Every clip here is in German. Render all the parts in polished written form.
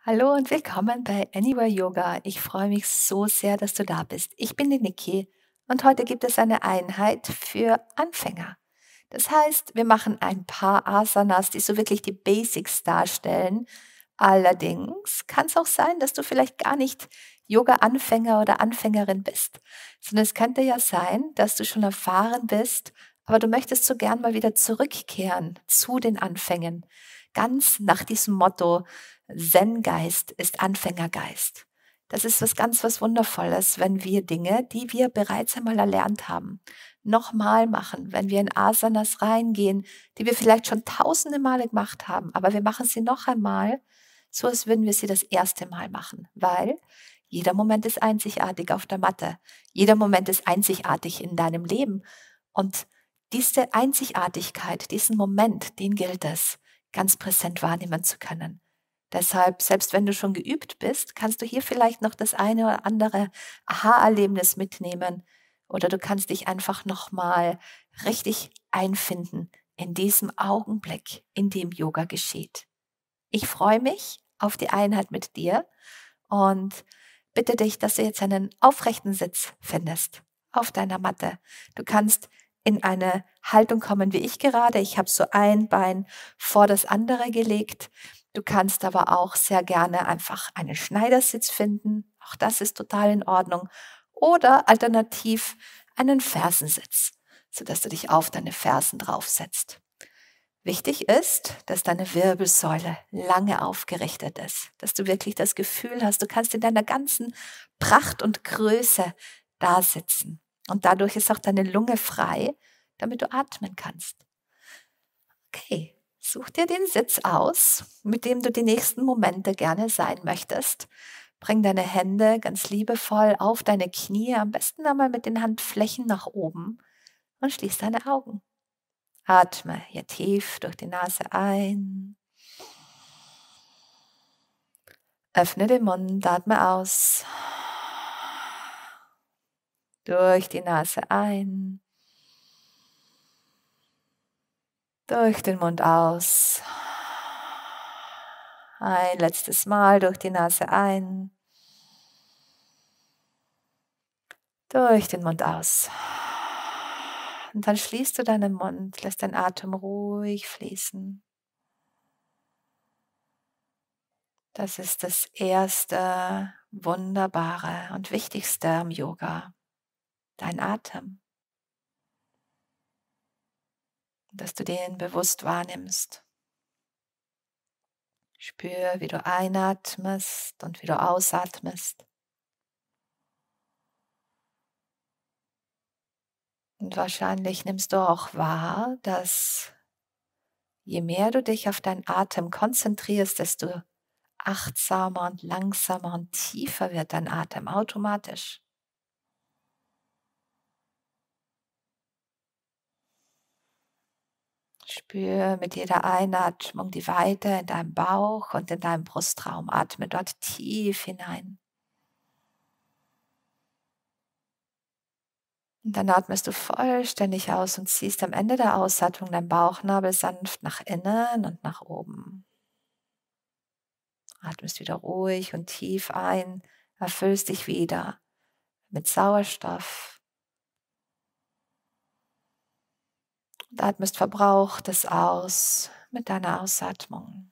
Hallo und willkommen bei Anywhere Yoga. Ich freue mich so sehr, dass du da bist. Ich bin die Niki und heute gibt es eine Einheit für Anfänger. Das heißt, wir machen ein paar Asanas, die so wirklich die Basics darstellen. Allerdings kann es auch sein, dass du vielleicht gar nicht Yoga-Anfänger oder Anfängerin bist, sondern es könnte ja sein, dass du schon erfahren bist, aber du möchtest so gern mal wieder zurückkehren zu den Anfängen. Ganz nach diesem Motto, Zen-Geist ist Anfängergeist. Das ist was Wundervolles, wenn wir Dinge, die wir bereits einmal erlernt haben, nochmal machen, wenn wir in Asanas reingehen, die wir vielleicht schon tausende Male gemacht haben, aber wir machen sie noch einmal, so als würden wir sie das erste Mal machen, weil jeder Moment ist einzigartig auf der Matte. Jeder Moment ist einzigartig in deinem Leben. Und diese Einzigartigkeit, diesen Moment, den gilt es, ganz präsent wahrnehmen zu können. Deshalb, selbst wenn du schon geübt bist, kannst du hier vielleicht noch das eine oder andere Aha-Erlebnis mitnehmen oder du kannst dich einfach nochmal richtig einfinden in diesem Augenblick, in dem Yoga geschieht. Ich freue mich auf die Einheit mit dir und bitte dich, dass du jetzt einen aufrechten Sitz findest auf deiner Matte. Du kannst in eine Haltung kommen wie ich gerade. Ich habe so ein Bein vor das andere gelegt. Du kannst aber auch sehr gerne einfach einen Schneidersitz finden. Auch das ist total in Ordnung. Oder alternativ einen Fersensitz, sodass du dich auf deine Fersen draufsetzt. Wichtig ist, dass deine Wirbelsäule lange aufgerichtet ist, dass du wirklich das Gefühl hast, du kannst in deiner ganzen Pracht und Größe da sitzen. Und dadurch ist auch deine Lunge frei, damit du atmen kannst. Okay, such dir den Sitz aus, mit dem du die nächsten Momente gerne sein möchtest. Bring deine Hände ganz liebevoll auf deine Knie, am besten einmal mit den Handflächen nach oben und schließ deine Augen. Atme hier tief durch die Nase ein. Öffne den Mund, atme aus. Durch die Nase ein. Durch den Mund aus. Ein letztes Mal durch die Nase ein. Durch den Mund aus. Und dann schließt du deinen Mund, lässt deinen Atem ruhig fließen. Das ist das erste, wunderbare und wichtigste am Yoga. Dein Atem. Dass du den bewusst wahrnimmst. Spür, wie du einatmest und wie du ausatmest. Und wahrscheinlich nimmst du auch wahr, dass je mehr du dich auf deinen Atem konzentrierst, desto achtsamer und langsamer und tiefer wird dein Atem automatisch. Spür mit jeder Einatmung die Weite in deinem Bauch und in deinem Brustraum. Atme dort tief hinein. Und dann atmest du vollständig aus und ziehst am Ende der Ausatmung deinen Bauchnabel sanft nach innen und nach oben. Atmest wieder ruhig und tief ein, erfüllst dich wieder mit Sauerstoff und atmest Verbrauchtes aus mit deiner Ausatmung.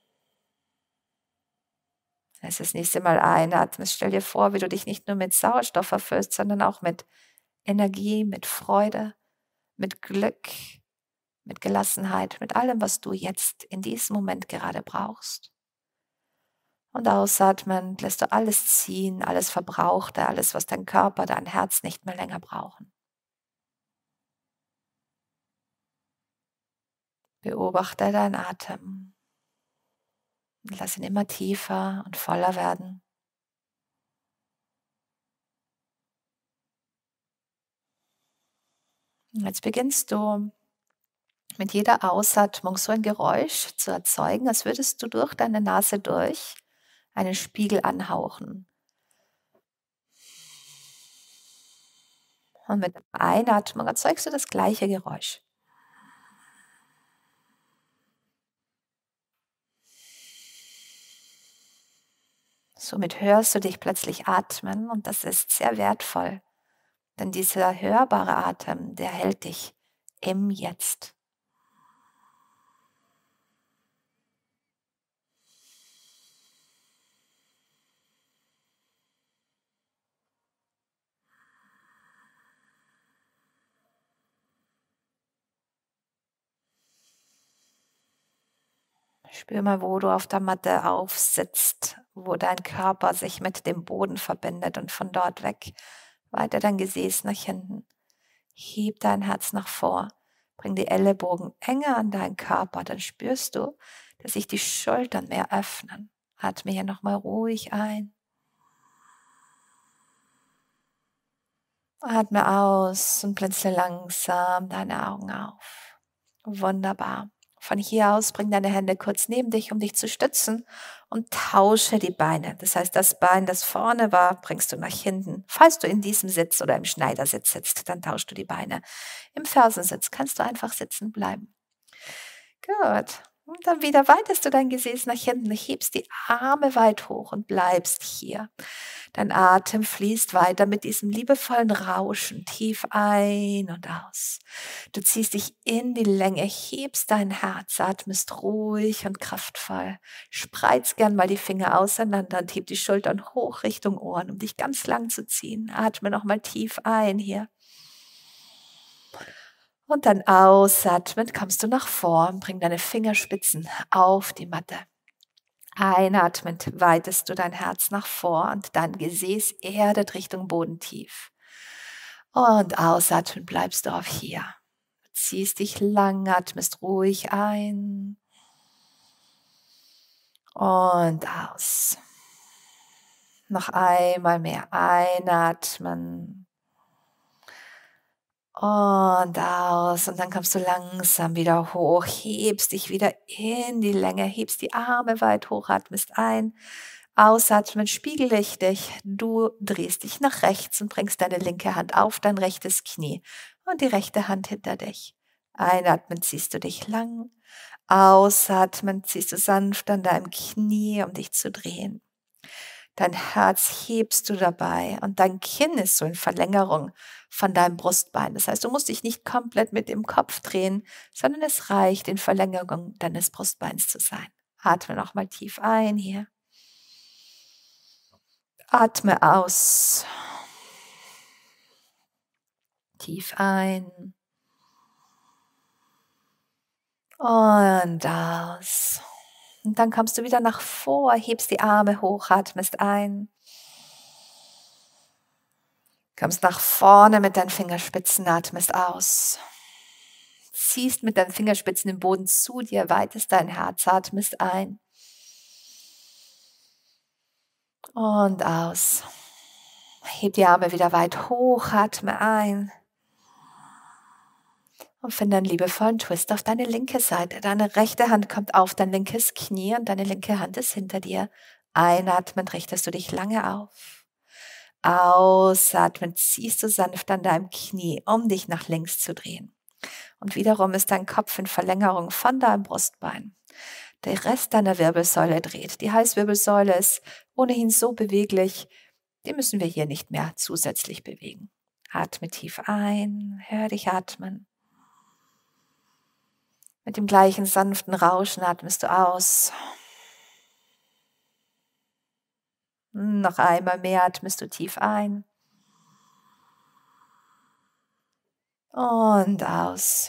Als das nächste Mal einatmest, stell dir vor, wie du dich nicht nur mit Sauerstoff erfüllst, sondern auch mit Energie, mit Freude, mit Glück, mit Gelassenheit, mit allem, was du jetzt in diesem Moment gerade brauchst. Und ausatmend lässt du alles ziehen, alles Verbrauchte, alles, was dein Körper, dein Herz nicht mehr länger brauchen. Beobachte deinen Atem und lass ihn immer tiefer und voller werden. Und jetzt beginnst du mit jeder Ausatmung so ein Geräusch zu erzeugen, als würdest du durch deine Nase durch einen Spiegel anhauchen. Und mit der Einatmung erzeugst du das gleiche Geräusch. Somit hörst du dich plötzlich atmen und das ist sehr wertvoll, denn dieser hörbare Atem, der hält dich im Jetzt. Spür mal, wo du auf der Matte aufsitzt, wo dein Körper sich mit dem Boden verbindet und von dort weg weiter dein Gesäß nach hinten. Heb dein Herz nach vor, bring die Ellenbogen enger an deinen Körper, dann spürst du, dass sich die Schultern mehr öffnen. Atme hier nochmal ruhig ein. Atme aus und blinzle langsam deine Augen auf. Wunderbar. Von hier aus bring deine Hände kurz neben dich, um dich zu stützen und tausche die Beine. Das heißt, das Bein, das vorne war, bringst du nach hinten. Falls du in diesem Sitz oder im Schneidersitz sitzt, dann tauschst du die Beine. Im Fersensitz kannst du einfach sitzen bleiben. Gut. Und dann wieder weitest du dein Gesäß nach hinten, hebst die Arme weit hoch und bleibst hier. Dein Atem fließt weiter mit diesem liebevollen Rauschen, tief ein und aus. Du ziehst dich in die Länge, hebst dein Herz, atmest ruhig und kraftvoll. Spreiz gern mal die Finger auseinander und heb die Schultern hoch Richtung Ohren, um dich ganz lang zu ziehen. Atme nochmal tief ein hier. Und dann ausatmend kommst du nach vorn, bring deine Fingerspitzen auf die Matte. Einatmend weitest du dein Herz nach vor und dein Gesäß erdet Richtung Bodentief. Und ausatmend bleibst du auch hier. Ziehst dich lang, atmest ruhig ein und aus. Noch einmal mehr einatmen. Und aus. Und dann kommst du langsam wieder hoch, hebst dich wieder in die Länge, hebst die Arme weit hoch, atmest ein. Ausatmen, spiegel ich dich. Du drehst dich nach rechts und bringst deine linke Hand auf dein rechtes Knie und die rechte Hand hinter dich. Einatmen ziehst du dich lang. Ausatmen ziehst du sanft an deinem Knie, um dich zu drehen. Dein Herz hebst du dabei und dein Kinn ist so in Verlängerung von deinem Brustbein. Das heißt, du musst dich nicht komplett mit dem Kopf drehen, sondern es reicht, in Verlängerung deines Brustbeins zu sein. Atme nochmal tief ein hier. Atme aus. Tief ein. Und aus. Und dann kommst du wieder nach vor, hebst die Arme hoch, atmest ein. Kommst nach vorne mit deinen Fingerspitzen, atmest aus. Ziehst mit deinen Fingerspitzen den Boden zu dir, weitest dein Herz, atmest ein. Und aus. Heb die Arme wieder weit hoch, atme ein. Und finde einen liebevollen Twist auf deine linke Seite. Deine rechte Hand kommt auf dein linkes Knie und deine linke Hand ist hinter dir. Einatmend richtest du dich lange auf. Ausatmend ziehst du sanft an deinem Knie, um dich nach links zu drehen. Und wiederum ist dein Kopf in Verlängerung von deinem Brustbein. Der Rest deiner Wirbelsäule dreht. Die Halswirbelsäule ist ohnehin so beweglich, die müssen wir hier nicht mehr zusätzlich bewegen. Atme tief ein, hör dich atmen. Mit dem gleichen sanften Rauschen atmest du aus. Noch einmal mehr atmest du tief ein. Und aus.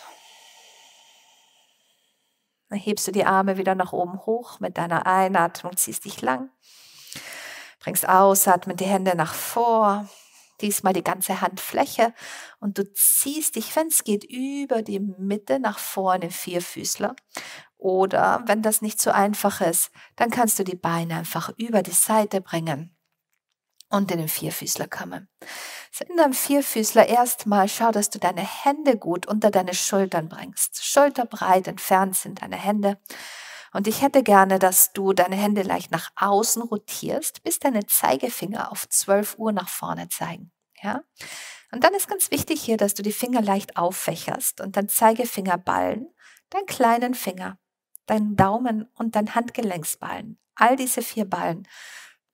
Dann hebst du die Arme wieder nach oben hoch mit deiner Einatmung, ziehst dich lang. Bringst ausatmen die Hände nach vor. Diesmal die ganze Handfläche und du ziehst dich, wenn es geht, über die Mitte nach vorne im Vierfüßler. Oder wenn das nicht so einfach ist, dann kannst du die Beine einfach über die Seite bringen und in den Vierfüßler kommen. So in deinem Vierfüßler erstmal schau, dass du deine Hände gut unter deine Schultern bringst. Schulterbreit entfernt sind deine Hände. Und ich hätte gerne, dass du deine Hände leicht nach außen rotierst, bis deine Zeigefinger auf 12 Uhr nach vorne zeigen. Ja? Und dann ist ganz wichtig hier, dass du die Finger leicht auffächerst und dein Zeigefingerballen, deinen kleinen Finger, deinen Daumen und dein Handgelenksballen, all diese 4 Ballen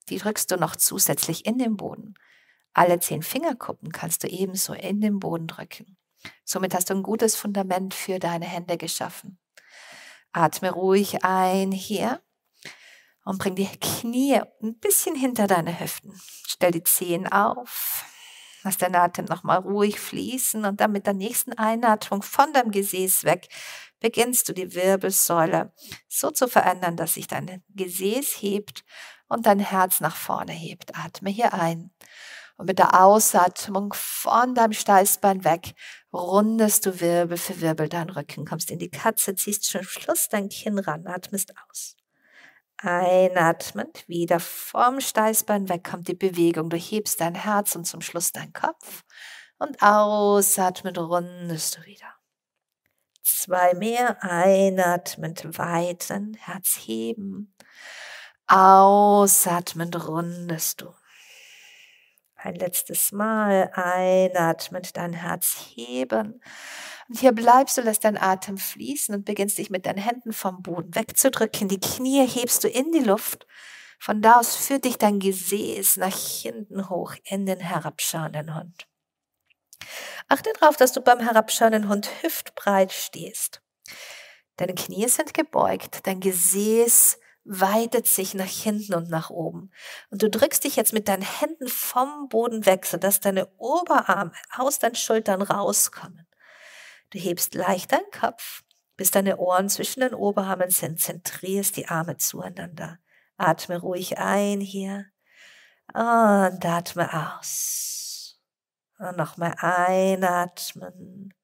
Die drückst du noch zusätzlich in den Boden. Alle 10 Fingerkuppen kannst du ebenso in den Boden drücken. Somit hast du ein gutes Fundament für deine Hände geschaffen. Atme ruhig ein hier und bring die Knie ein bisschen hinter deine Hüften. Stell die Zehen auf. Lass deinen Atem nochmal ruhig fließen und dann mit der nächsten Einatmung von deinem Gesäß weg beginnst du die Wirbelsäule so zu verändern, dass sich dein Gesäß hebt und dein Herz nach vorne hebt. Atme hier ein. Und mit der Ausatmung von deinem Steißbein weg rundest du Wirbel für Wirbel deinen Rücken, kommst in die Katze, ziehst zum Schluss dein Kinn ran, atmest aus. Einatmend, wieder vom Steißbein weg kommt die Bewegung. Du hebst dein Herz und zum Schluss deinen Kopf. Und ausatmend rundest du wieder. 2 mehr, einatmend weiten, Herz heben. Ausatmend rundest du. Ein letztes Mal, einatmend dein Herz heben. Und hier bleibst du, lässt deinen Atem fließen und beginnst dich mit deinen Händen vom Boden wegzudrücken. Die Knie hebst du in die Luft. Von da aus führt dich dein Gesäß nach hinten hoch in den herabschauenden Hund. Achte darauf, dass du beim herabschauenden Hund hüftbreit stehst. Deine Knie sind gebeugt, dein Gesäß weitet sich nach hinten und nach oben. Und du drückst dich jetzt mit deinen Händen vom Boden weg, sodass deine Oberarme aus deinen Schultern rauskommen. Du hebst leicht deinen Kopf, bis deine Ohren zwischen den Oberarmen sind, zentrierst die Arme zueinander. Atme ruhig ein hier und atme aus. Und nochmal einatmen.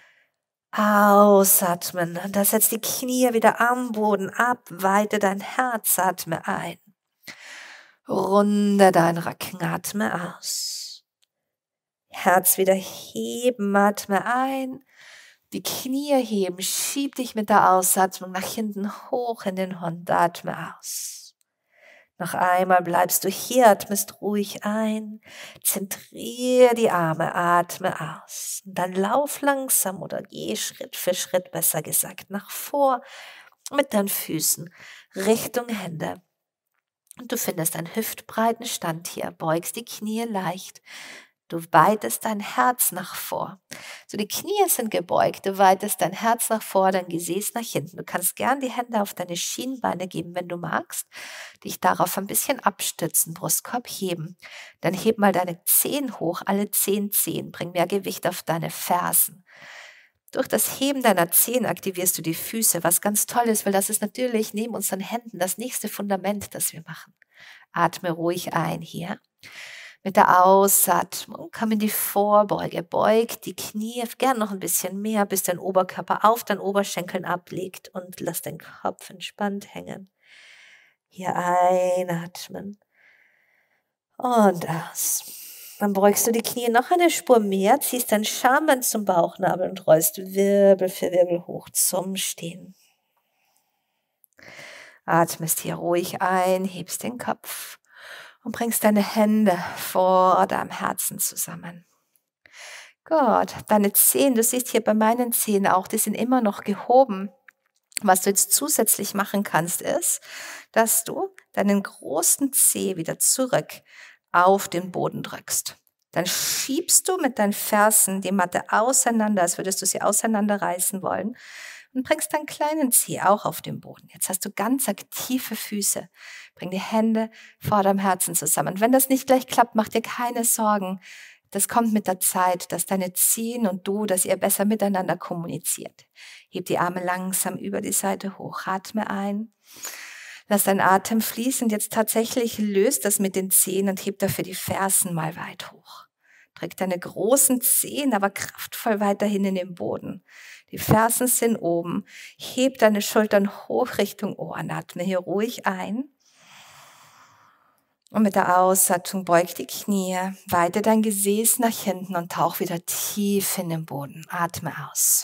Ausatmen. Und da setzt die Knie wieder am Boden ab. Weite dein Herz. Atme ein. Runde dein Rücken. Atme aus. Herz wieder heben. Atme ein. Die Knie heben. Schieb dich mit der Ausatmung nach hinten hoch in den Hund. Atme aus. Noch einmal bleibst du hier, atmest ruhig ein, zentriere die Arme, atme aus. Und dann lauf langsam oder geh Schritt für Schritt, besser gesagt, nach vor mit deinen Füßen Richtung Hände. Und du findest einen hüftbreiten Stand hier, beugst die Knie leicht. Du weitest dein Herz nach vor. So, die Knie sind gebeugt, du weitest dein Herz nach vor, dein Gesäß nach hinten. Du kannst gern die Hände auf deine Schienbeine geben, wenn du magst. Dich darauf ein bisschen abstützen, Brustkorb heben. Dann heb mal deine Zehen hoch, alle 10 Zehen. Bring mehr Gewicht auf deine Fersen. Durch das Heben deiner Zehen aktivierst du die Füße, was ganz toll ist, weil das ist natürlich neben unseren Händen das nächste Fundament, das wir machen. Atme ruhig ein hier. Mit der Ausatmung komm in die Vorbeuge, beug die Knie gern noch ein bisschen mehr, bis dein Oberkörper auf deinen Oberschenkeln ablegt und lass deinen Kopf entspannt hängen. Hier einatmen und aus. Dann beugst du die Knie noch eine Spur mehr, ziehst dein Schambein zum Bauchnabel und rollst Wirbel für Wirbel hoch zum Stehen. Atmest hier ruhig ein, hebst den Kopf. Und bringst deine Hände vor deinem Herzen zusammen. Gut, deine Zehen, du siehst hier bei meinen Zehen auch, die sind immer noch gehoben. Was du jetzt zusätzlich machen kannst, ist, dass du deinen großen Zeh wieder zurück auf den Boden drückst. Dann schiebst du mit deinen Fersen die Matte auseinander, als würdest du sie auseinanderreißen wollen. Und bringst deinen kleinen Zeh auch auf den Boden. Jetzt hast du ganz aktive Füße. Bring die Hände vor deinem Herzen zusammen. Und wenn das nicht gleich klappt, mach dir keine Sorgen. Das kommt mit der Zeit, dass deine Zehen und du, dass ihr besser miteinander kommuniziert. Heb die Arme langsam über die Seite hoch. Atme ein. Lass deinen Atem fließen. Jetzt tatsächlich löst das mit den Zehen und heb dafür die Fersen mal weit hoch. Drück deine großen Zehen aber kraftvoll weiterhin in den Boden. Die Fersen sind oben. Heb deine Schultern hoch Richtung Ohren. Atme hier ruhig ein. Und mit der Ausatmung beug die Knie. Weite dein Gesäß nach hinten und tauch wieder tief in den Boden. Atme aus.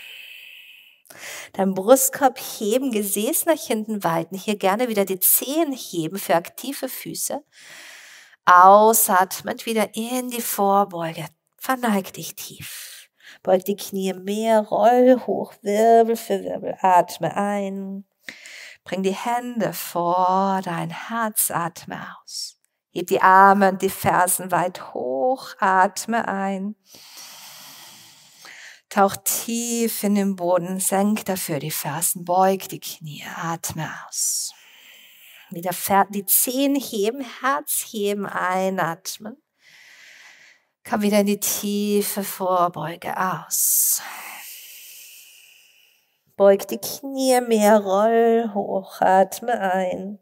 Dein Brustkorb heben, Gesäß nach hinten weiten. Hier gerne wieder die Zehen heben für aktive Füße. Ausatmend wieder in die Vorbeuge. Verneig dich tief. Beug die Knie mehr, roll hoch, Wirbel für Wirbel. Atme ein. Bring die Hände vor dein Herz, atme aus. Heb die Arme und die Fersen weit hoch, atme ein. Tauch tief in den Boden, senk dafür die Fersen, beug die Knie, atme aus. Wieder die Zehen heben, Herz heben, einatmen. Komm wieder in die tiefe Vorbeuge, aus. Beug die Knie mehr, roll hoch, atme ein.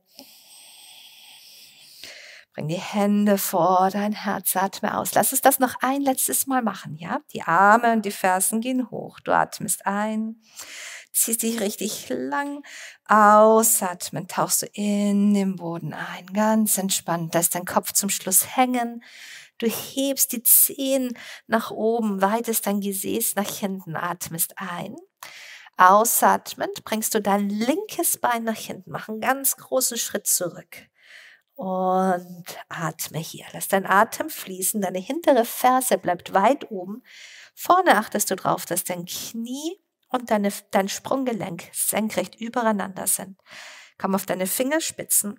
Bring die Hände vor dein Herz, atme aus. Lass uns das noch ein letztes Mal machen, ja? Die Arme und die Fersen gehen hoch. Du atmest ein, ziehst dich richtig lang, ausatmen, tauchst du in den Boden ein. Ganz entspannt, lässt dein Kopf zum Schluss hängen. Du hebst die Zehen nach oben, weitest dein Gesäß nach hinten, atmest ein. Ausatmend bringst du dein linkes Bein nach hinten, mach einen ganz großen Schritt zurück. Und atme hier. Lass deinen Atem fließen. Deine hintere Ferse bleibt weit oben. Vorne achtest du drauf, dass dein Knie und dein Sprunggelenk senkrecht übereinander sind. Komm auf deine Fingerspitzen.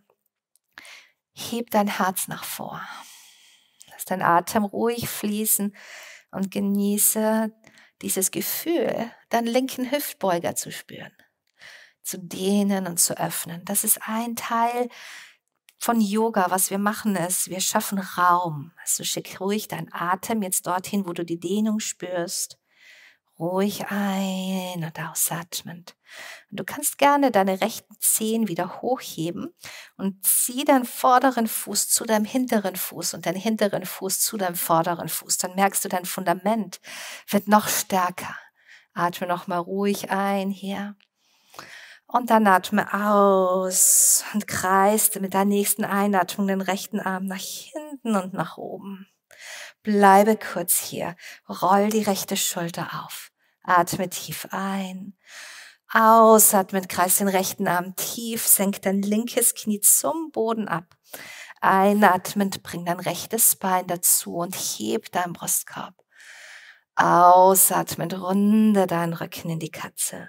Heb dein Herz nach vor. Lass deinen Atem ruhig fließen und genieße dieses Gefühl, deinen linken Hüftbeuger zu spüren, zu dehnen und zu öffnen. Das ist ein Teil von Yoga. Was wir machen ist, wir schaffen Raum. Also schick ruhig deinen Atem jetzt dorthin, wo du die Dehnung spürst. Ruhig ein- und ausatmend. Und du kannst gerne deine rechten Zehen wieder hochheben und zieh deinen vorderen Fuß zu deinem hinteren Fuß und deinen hinteren Fuß zu deinem vorderen Fuß. Dann merkst du, dein Fundament wird noch stärker. Atme nochmal ruhig ein hier. Und dann atme aus und kreiste mit der nächsten Einatmung den rechten Arm nach hinten und nach oben. Bleibe kurz hier, roll die rechte Schulter auf, atme tief ein, ausatmen, kreis den rechten Arm tief, senk dein linkes Knie zum Boden ab. Einatmend, bring dein rechtes Bein dazu und heb deinen Brustkorb. Ausatmend, runde deinen Rücken in die Katze.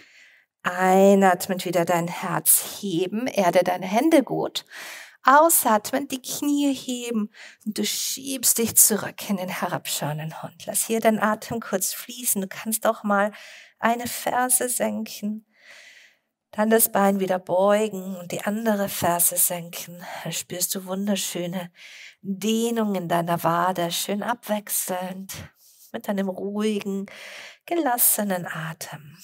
Einatmend wieder dein Herz heben, erde deine Hände gut. Ausatmen, die Knie heben und du schiebst dich zurück in den herabschauenden Hund. Lass hier deinen Atem kurz fließen. Du kannst auch mal eine Ferse senken, dann das Bein wieder beugen und die andere Ferse senken. Dann spürst du wunderschöne Dehnung in deiner Wade, schön abwechselnd mit einem ruhigen, gelassenen Atem.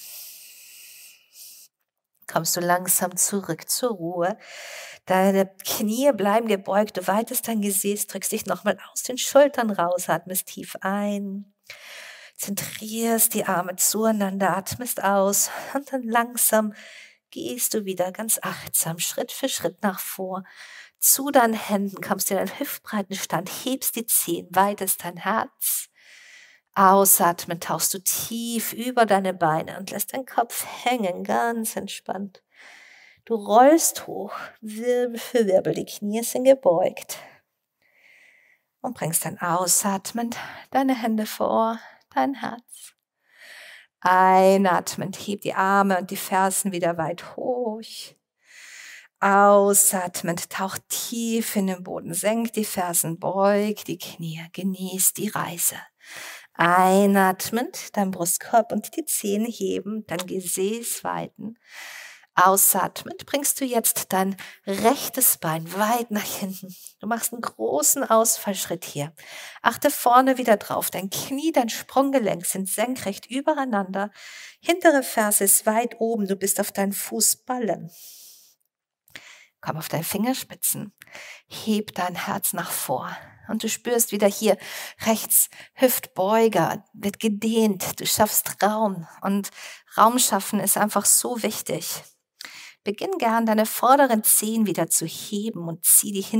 Kommst du langsam zurück zur Ruhe. Deine Knie bleiben gebeugt, du weitest dein Gesäß, drückst dich nochmal aus den Schultern raus, atmest tief ein, zentrierst die Arme zueinander, atmest aus und dann langsam gehst du wieder ganz achtsam, Schritt für Schritt nach vor. Zu deinen Händen kommst du in einen hüftbreiten Stand, hebst die Zehen, weitest dein Herz. Ausatmen, tauchst du tief über deine Beine und lässt deinen Kopf hängen, ganz entspannt. Du rollst hoch, Wirbel für Wirbel, die Knie sind gebeugt. Und bringst dann ausatmend deine Hände vor dein Herz. Einatmend, heb die Arme und die Fersen wieder weit hoch. Ausatmend, tauch tief in den Boden, senk die Fersen, beug die Knie, genieß die Reise. Einatmend, dein Brustkorb und die Zähne heben, dein Gesäß weiten. Ausatmend bringst du jetzt dein rechtes Bein weit nach hinten. Du machst einen großen Ausfallschritt hier. Achte vorne wieder drauf. Dein Knie, dein Sprunggelenk sind senkrecht übereinander. Hintere Ferse ist weit oben. Du bist auf deinen Fußballen. Komm auf deine Fingerspitzen. Heb dein Herz nach vor. Und du spürst wieder hier rechts Hüftbeuger, wird gedehnt. Du schaffst Raum. Und Raum schaffen ist einfach so wichtig. Beginn gern, deine vorderen Zehen wieder zu heben und zieh die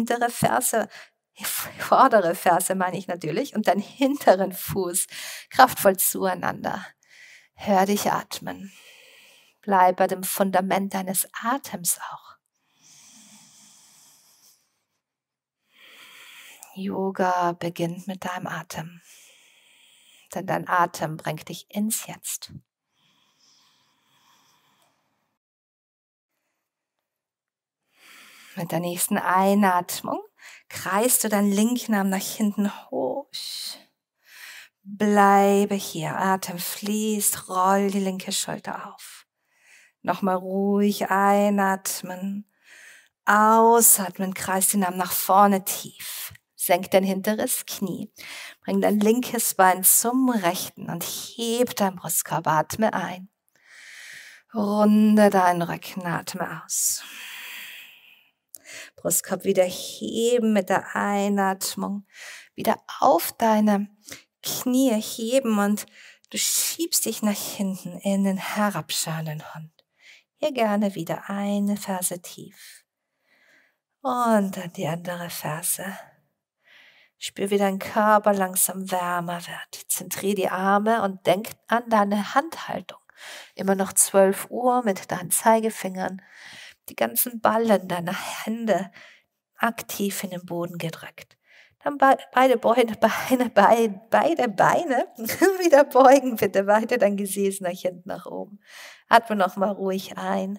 vordere Ferse meine ich natürlich, und deinen hinteren Fuß kraftvoll zueinander. Hör dich atmen. Bleib bei dem Fundament deines Atems auch. Yoga beginnt mit deinem Atem, denn dein Atem bringt dich ins Jetzt. Mit der nächsten Einatmung kreist du deinen linken Arm nach hinten hoch. Bleibe hier, Atem fließt, roll die linke Schulter auf. Nochmal ruhig einatmen, ausatmen, kreis den Arm nach vorne tief. Senk dein hinteres Knie, bring dein linkes Bein zum rechten und heb dein Brustkorb, atme ein. Runde deinen Rücken, atme aus. Brustkorb wieder heben mit der Einatmung, wieder auf deine Knie heben und du schiebst dich nach hinten in den herabschauenden Hund. Hier gerne wieder eine Ferse tief und dann die andere Ferse. Spür, wie dein Körper langsam wärmer wird. Zentriere die Arme und denk an deine Handhaltung. Immer noch 12 Uhr mit deinen Zeigefingern. Die ganzen Ballen deiner Hände aktiv in den Boden gedrückt. Dann beide Beine wieder beugen, bitte. Weiter dein Gesäß nach hinten, nach oben. Atme nochmal ruhig ein.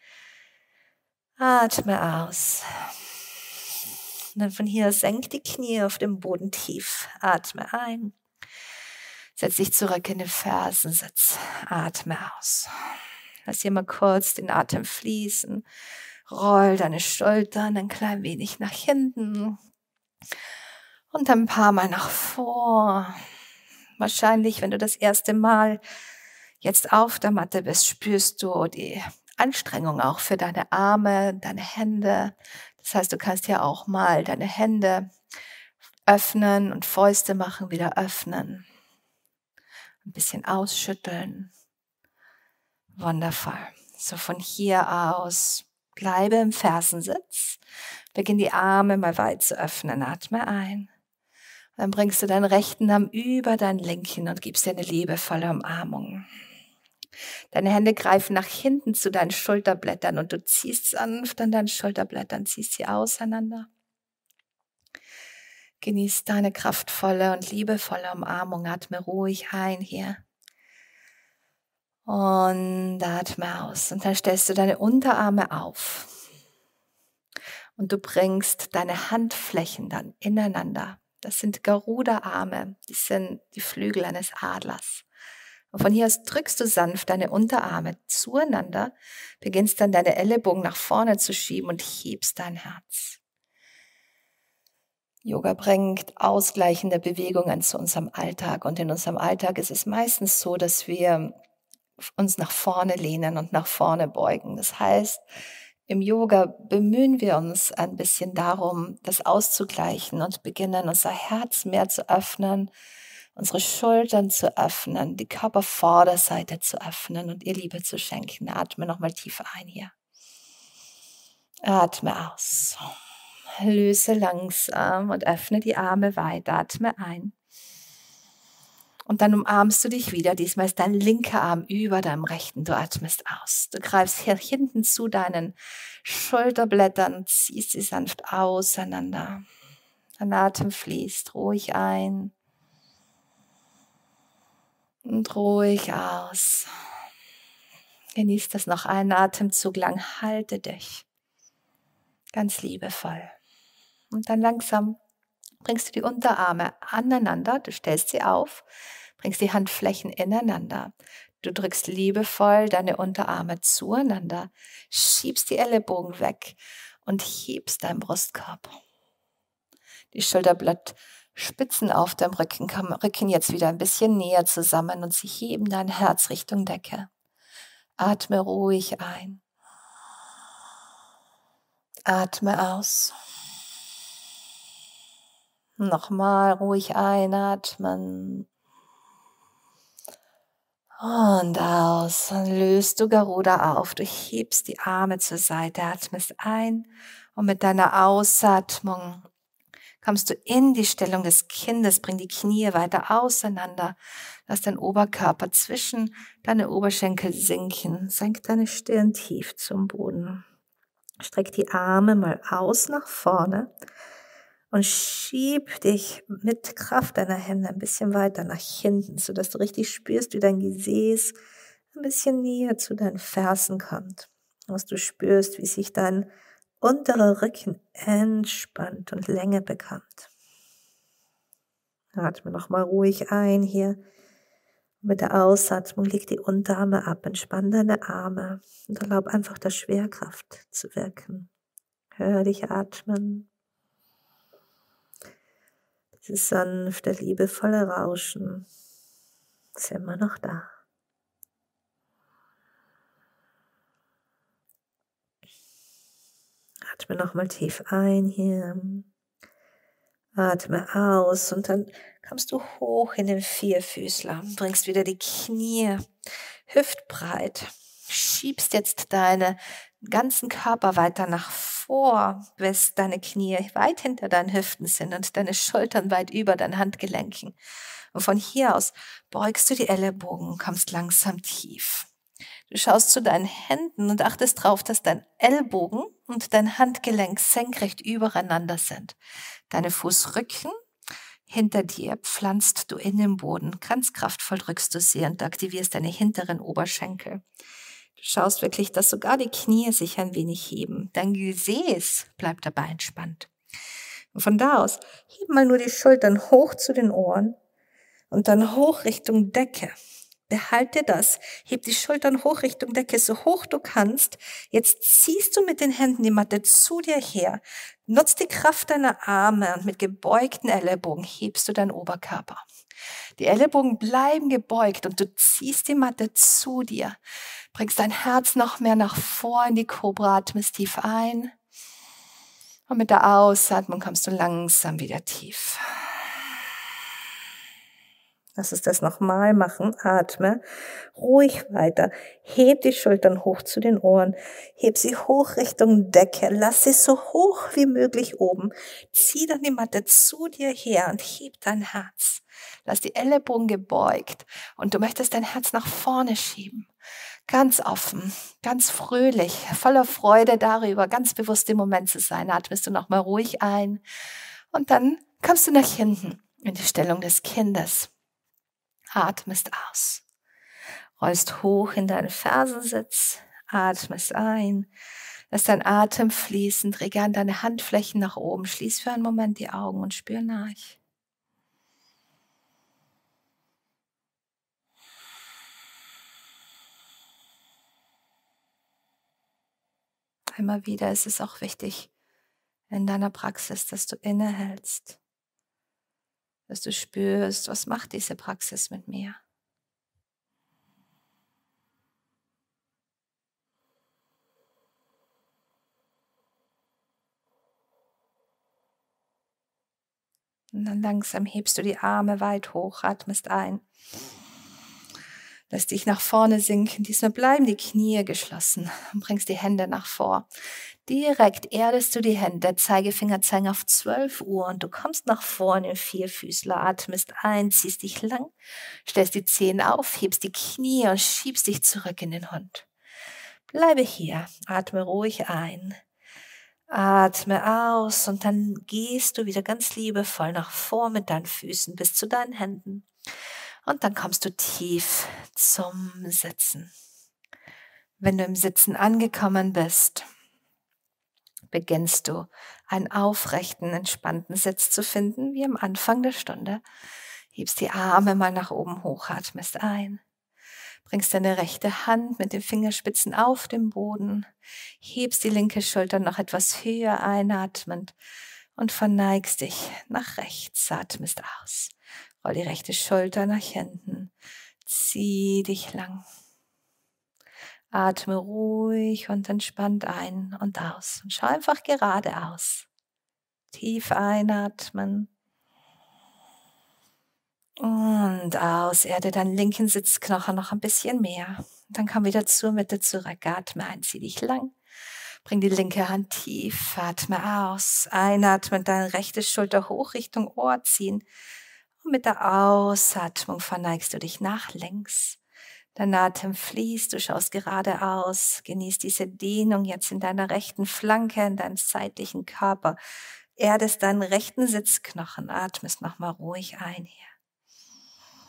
Atme aus. Und dann von hier senk die Knie auf dem Boden tief. Atme ein. Setz dich zurück in den Fersensitz. Atme aus. Lass hier mal kurz den Atem fließen. Roll deine Schultern ein klein wenig nach hinten. Und ein paar Mal nach vor. Wahrscheinlich, wenn du das erste Mal jetzt auf der Matte bist, spürst du die Anstrengung auch für deine Arme, deine Hände. Das heißt, du kannst ja auch mal deine Hände öffnen und Fäuste machen, wieder öffnen. Ein bisschen ausschütteln. Wundervoll. So von hier aus bleibe im Fersensitz. Beginn die Arme mal weit zu öffnen. Atme ein. Dann bringst du deinen rechten Arm über deinen linken und gibst dir eine liebevolle Umarmung. Deine Hände greifen nach hinten zu deinen Schulterblättern und du ziehst sanft an deinen Schulterblättern, ziehst sie auseinander. Genieß deine kraftvolle und liebevolle Umarmung. Atme ruhig ein hier. Und atme aus. Und dann stellst du deine Unterarme auf. Und du bringst deine Handflächen dann ineinander. Das sind Garuda-Arme. Das sind die Flügel eines Adlers. Und von hier aus drückst du sanft deine Unterarme zueinander, beginnst dann deine Ellenbogen nach vorne zu schieben und hebst dein Herz. Yoga bringt ausgleichende Bewegungen zu unserem Alltag. Und in unserem Alltag ist es meistens so, dass wir uns nach vorne lehnen und nach vorne beugen. Das heißt, im Yoga bemühen wir uns ein bisschen darum, das auszugleichen und beginnen, unser Herz mehr zu öffnen, unsere Schultern zu öffnen, die Körpervorderseite zu öffnen und ihr Liebe zu schenken. Atme nochmal tief ein hier. Atme aus. Löse langsam und öffne die Arme weit. Atme ein. Und dann umarmst du dich wieder. Diesmal ist dein linker Arm über deinem rechten. Du atmest aus. Du greifst hier hinten zu deinen Schulterblättern und ziehst sie sanft auseinander. Dein Atem fließt ruhig ein und ruhig aus. Genieß das noch einen Atemzug lang. Halte dich. Ganz liebevoll. Und dann langsam bringst du die Unterarme aneinander, du stellst sie auf, bringst die Handflächen ineinander. Du drückst liebevoll deine Unterarme zueinander, schiebst die Ellenbogen weg und hebst deinen Brustkorb. Die Schulterblattspitzen auf deinem Rücken jetzt wieder ein bisschen näher zusammen und sie heben dein Herz Richtung Decke. Atme ruhig ein. Atme aus. Nochmal ruhig einatmen. Und aus. Dann löst du Garuda auf. Du hebst die Arme zur Seite, atmest ein und mit deiner Ausatmung kommst du in die Stellung des Kindes. Bring die Knie weiter auseinander. Lass deinen Oberkörper zwischen deine Oberschenkel sinken. Senk deine Stirn tief zum Boden. Streck die Arme mal aus nach vorne. Und schieb dich mit Kraft deiner Hände ein bisschen weiter nach hinten, sodass du richtig spürst, wie dein Gesäß ein bisschen näher zu deinen Fersen kommt. Dass du spürst, wie sich dein untere Rücken entspannt und Länge bekommt. Atme nochmal ruhig ein hier. Mit der Ausatmung leg die Unterarme ab, entspann deine Arme und erlaub einfach der Schwerkraft zu wirken. Hör dich atmen. Dieses sanfte, liebevolle Rauschen ist immer noch da. Atme nochmal tief ein hier. Atme aus und dann kommst du hoch in den Vierfüßler. Bringst wieder die Knie hüftbreit. Schiebst jetzt deinen ganzen Körper weiter nach vor, bis deine Knie weit hinter deinen Hüften sind und deine Schultern weit über deinen Handgelenken. Und von hier aus beugst du die Ellenbogen und kommst langsam tief. Du schaust zu deinen Händen und achtest darauf, dass dein Ellbogen und dein Handgelenk senkrecht übereinander sind. Deine Fußrücken hinter dir pflanzt du in den Boden. Ganz kraftvoll drückst du sie und aktivierst deine hinteren Oberschenkel. Du schaust wirklich, dass sogar die Knie sich ein wenig heben. Dein Gesäß bleibt dabei entspannt. Und von da aus heb mal nur die Schultern hoch zu den Ohren und dann hoch Richtung Decke. Behalte das. Heb die Schultern hoch Richtung Decke, so hoch du kannst. Jetzt ziehst du mit den Händen die Matte zu dir her. Nutz die Kraft deiner Arme und mit gebeugten Ellenbogen hebst du deinen Oberkörper. Die Ellenbogen bleiben gebeugt und du ziehst die Matte zu dir. Bringst dein Herz noch mehr nach vor in die Kobra, atmest tief ein. Und mit der Ausatmung kommst du langsam wieder tief. Lass uns das nochmal machen. Atme ruhig weiter. Heb die Schultern hoch zu den Ohren. Heb sie hoch Richtung Decke. Lass sie so hoch wie möglich oben. Zieh dann die Matte zu dir her und heb dein Herz. Lass die Ellenbogen gebeugt und du möchtest dein Herz nach vorne schieben. Ganz offen, ganz fröhlich, voller Freude darüber, ganz bewusst im Moment zu sein. Atmest du nochmal ruhig ein und dann kommst du nach hinten in die Stellung des Kindes. Atmest aus. Rollst hoch in deinen Fersensitz. Atmest ein. Lass deinen Atem fließen. Dreh gern deine Handflächen nach oben. Schließ für einen Moment die Augen und spür nach. Einmal wieder ist es auch wichtig in deiner Praxis, dass du innehältst. Dass du spürst, was macht diese Praxis mit mir. Und dann langsam hebst du die Arme weit hoch, atmest ein. Lass dich nach vorne sinken. Diesmal bleiben die Knie geschlossen und bringst die Hände nach vor. Direkt erdest du die Hände, Zeigefinger zeigen auf 12 Uhr und du kommst nach vorne im Vierfüßler, atmest ein, ziehst dich lang, stellst die Zehen auf, hebst die Knie und schiebst dich zurück in den Hund. Bleibe hier, atme ruhig ein. Atme aus und dann gehst du wieder ganz liebevoll nach vor mit deinen Füßen bis zu deinen Händen. Und dann kommst du tief zum Sitzen. Wenn du im Sitzen angekommen bist, beginnst du einen aufrechten, entspannten Sitz zu finden, wie am Anfang der Stunde. Hebst die Arme mal nach oben hoch, atmest ein. Bringst deine rechte Hand mit den Fingerspitzen auf den Boden, hebst die linke Schulter noch etwas höher einatmend und verneigst dich nach rechts, atmest aus. Roll die rechte Schulter nach hinten, zieh dich lang. Atme ruhig und entspannt ein und aus und schau einfach geradeaus. Tief einatmen. Und aus, erde deinen linken Sitzknochen noch ein bisschen mehr. Dann komm wieder zur Mitte zurück, atme ein, zieh dich lang. Bring die linke Hand tief, atme aus. Einatmen, deine rechte Schulter hoch Richtung Ohr ziehen. Und mit der Ausatmung verneigst du dich nach links. Dein Atem fließt, du schaust geradeaus. Genieß diese Dehnung jetzt in deiner rechten Flanke, in deinem seitlichen Körper. Erdest deinen rechten Sitzknochen, atmest nochmal ruhig ein hier.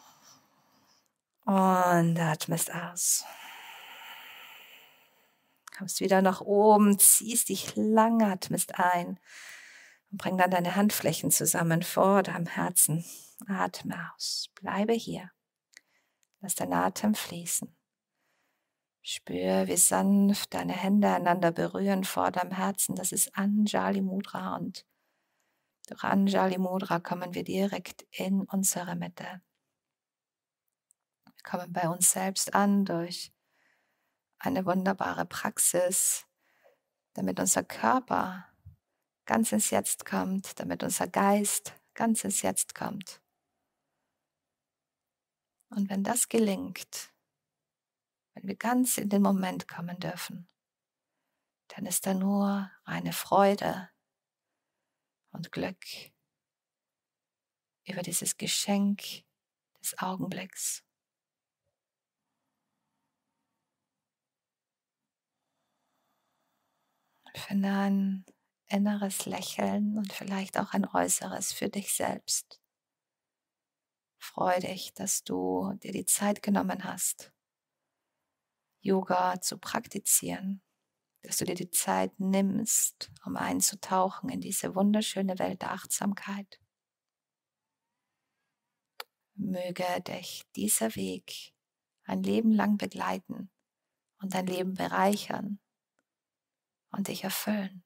Und atmest aus. Kommst wieder nach oben, ziehst dich lang, atmest ein und bring dann deine Handflächen zusammen vor deinem Herzen. Atme aus, bleibe hier. Lass deinen Atem fließen. Spür, wie sanft deine Hände einander berühren vor deinem Herzen. Das ist Anjali Mudra und durch Anjali Mudra kommen wir direkt in unsere Mitte. Wir kommen bei uns selbst an durch eine wunderbare Praxis, damit unser Körper ganz ins Jetzt kommt, damit unser Geist ganz ins Jetzt kommt. Und wenn das gelingt, wenn wir ganz in den Moment kommen dürfen, dann ist da nur reine Freude und Glück über dieses Geschenk des Augenblicks. Finde ein inneres Lächeln und vielleicht auch ein äußeres für dich selbst. Freu dich, dass du dir die Zeit genommen hast, Yoga zu praktizieren, dass du dir die Zeit nimmst, um einzutauchen in diese wunderschöne Welt der Achtsamkeit. Möge dich dieser Weg ein Leben lang begleiten und dein Leben bereichern und dich erfüllen.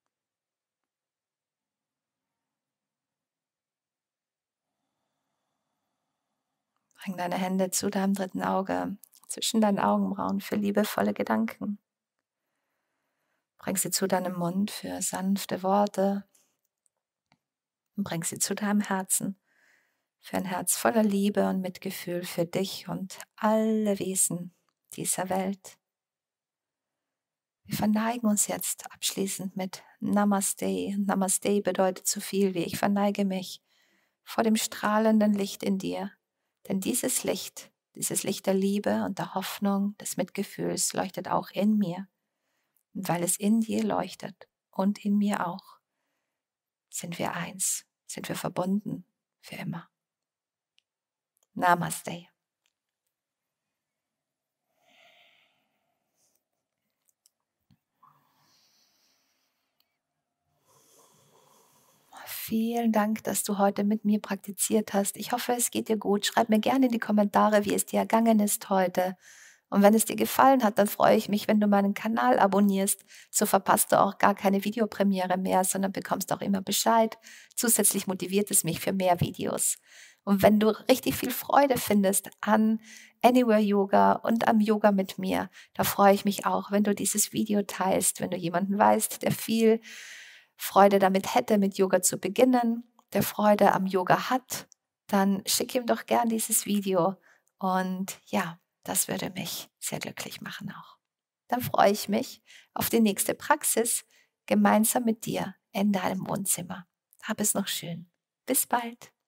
Bring deine Hände zu deinem dritten Auge, zwischen deinen Augenbrauen für liebevolle Gedanken. Bring sie zu deinem Mund für sanfte Worte und bring sie zu deinem Herzen für ein Herz voller Liebe und Mitgefühl für dich und alle Wesen dieser Welt. Wir verneigen uns jetzt abschließend mit Namaste. Namaste bedeutet so viel wie ich verneige mich vor dem strahlenden Licht in dir. Denn dieses Licht der Liebe und der Hoffnung, des Mitgefühls leuchtet auch in mir. Und weil es in dir leuchtet und in mir auch, sind wir eins, sind wir verbunden für immer. Namaste. Vielen Dank, dass du heute mit mir praktiziert hast. Ich hoffe, es geht dir gut. Schreib mir gerne in die Kommentare, wie es dir ergangen ist heute. Und wenn es dir gefallen hat, dann freue ich mich, wenn du meinen Kanal abonnierst. So verpasst du auch gar keine Videopremiere mehr, sondern bekommst auch immer Bescheid. Zusätzlich motiviert es mich für mehr Videos. Und wenn du richtig viel Freude findest an Anywhere Yoga und am Yoga mit mir, da freue ich mich auch, wenn du dieses Video teilst, wenn du jemanden weißt, der viel Freude damit hätte, mit Yoga zu beginnen, der Freude am Yoga hat, dann schick ihm doch gern dieses Video. Und ja, das würde mich sehr glücklich machen auch. Dann freue ich mich auf die nächste Praxis gemeinsam mit dir in deinem Wohnzimmer. Hab es noch schön. Bis bald.